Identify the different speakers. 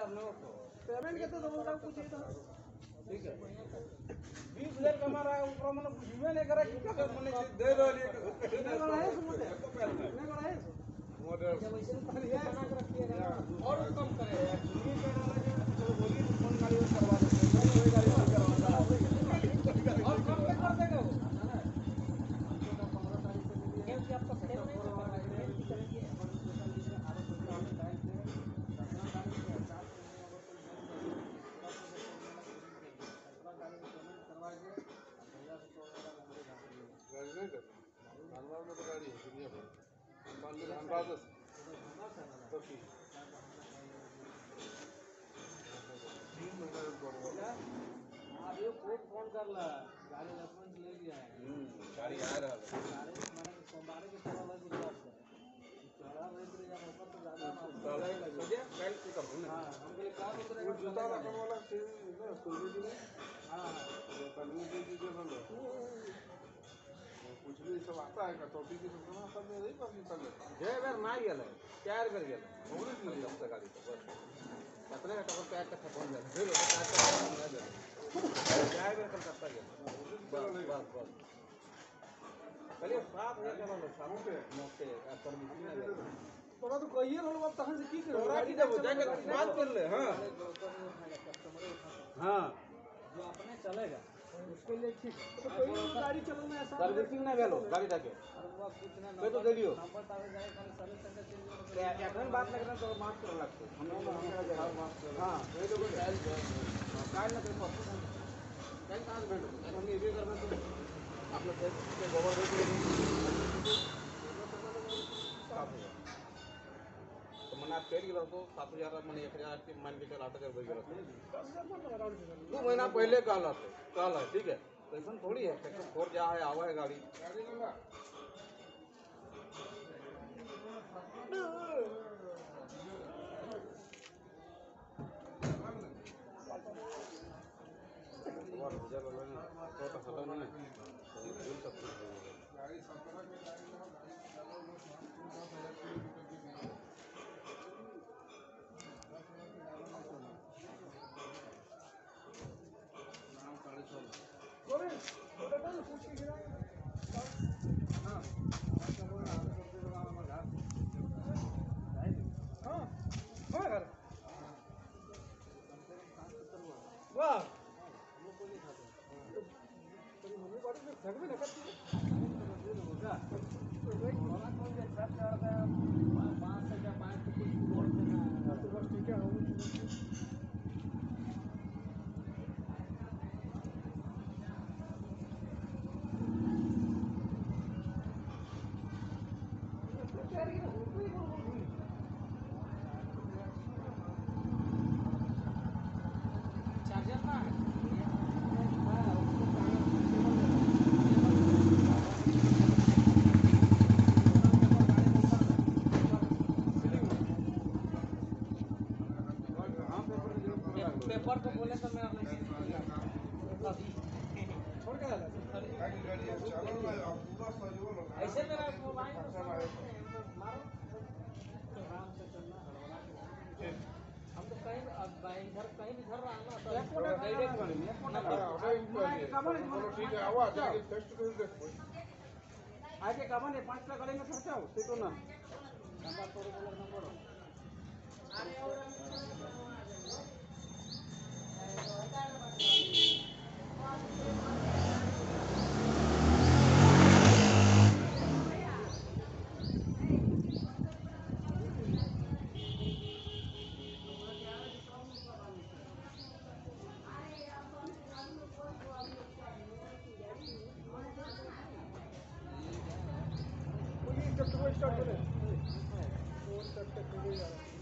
Speaker 1: payment केते दबो का पूछे तो
Speaker 2: ठीक है 20,000 कमा रहा है ऊपर मैंने बुझिबे नहीं करा कि क्या मैंने दे रहली है मॉडल
Speaker 1: जब ऐसे बढ़िया बना के रखिएगा
Speaker 2: और कम करे ये कह रहा है कि बोली फोन गाड़ी करवा दो कोई गाड़ी नहीं करवाता और कम पे कर देगा वो
Speaker 1: क्योंकि आपका सेव नहीं कर रहा है करेंगे
Speaker 2: धनबाद में तो गाड़ी है दुनिया भर धनबाद तो ठीक
Speaker 1: अब ये कोर्ट फोन कर ला गाड़ी रेफरेंस ले लिया है
Speaker 2: गाड़ी आ रहा है
Speaker 1: गाड़ी माने सोमवार के चला लग गया चला रेंज ले जाना ऊपर तो ज्यादा
Speaker 2: साला ही लग गया कल की कर दूं
Speaker 1: हां हम बोले क्या उतरेगा
Speaker 2: जूता रखने वाला से ना सोल्जर जी ने
Speaker 1: हां
Speaker 2: ये कलमी दे दीजिए ना कुछ भी सब आता है का टॉपी की सब ना सब में नहीं पास निकल जाता जय बार ना गेल है चार बार गेल होने नहीं जब तक गाड़ी तो बस कितने का टॉप पैक का फोन जाता फिर पैक का फोन ना जाता चार बार कल करता गया बस चलिए 7,000 चलो लो शाम पे मौके सर्विसिंग ना दे
Speaker 1: तोरा तो कहिए रहल बात तहन से की करे
Speaker 2: तोरा की जब जाके बात कर ले हां हां
Speaker 1: जो अपने चलेगा उसके लिए ठीक तो कोई गाड़ी चलाना ऐसा
Speaker 2: सर्विसिंग ना गेलो गाड़ी जाके
Speaker 1: अरे वो कुछ ना
Speaker 2: मैं तो दे दियो
Speaker 1: नंबर तावे जाए खाली सर्विस सेंटर चल
Speaker 2: एकन बात लगना तो माफ कर लगते हम हां कोई लोग काल ना कोई परसों कल कहां बैठो हम ये भी करना तो आपने के गोबर दे तो मैंने आप कह दिया तो 7,000 मैंने 1,000 के मान के चल 8,000 हो गया 2 महीना पहले कल है ठीक है तो ऐसा थोड़ी है सेक्शन 4 जा है आवा है गाड़ी वाह वो कोई नहीं खाता तो मम्मी बड़ी में घर में नकद होगा तो भाई कोरोना कोई भी खर्च करता है 5 से क्या 5 तो कुछ और देना है तो बस ठीक है हो चार्जर ना पेपर को बोले तो मैं छोड़ के ऐसे मेरा मोबाइल मारो आराम से चलना हड़बड़ा हम तो कहीं इधर कहीं भी घर रहा ना तो डायरेक्ट ठीक है आवाज आगे फेस टू फेस देखो
Speaker 1: आगे कमन है 5 लाख करेंगे खर्चा हो तो ना नंबर तोड़ बोला नंबर स्टार्ट करें 4 तक जा रहा है